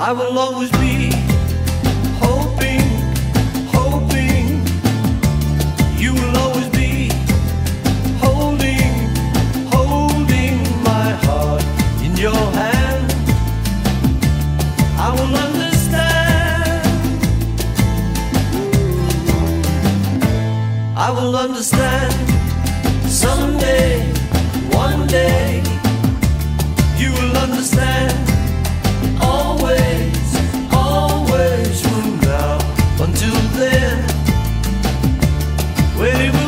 I will always be hoping, hoping. You will always be holding, holding my heart in your hand. I will understand. I will understand someday, one day. You will understand. Always, always from now until then, when it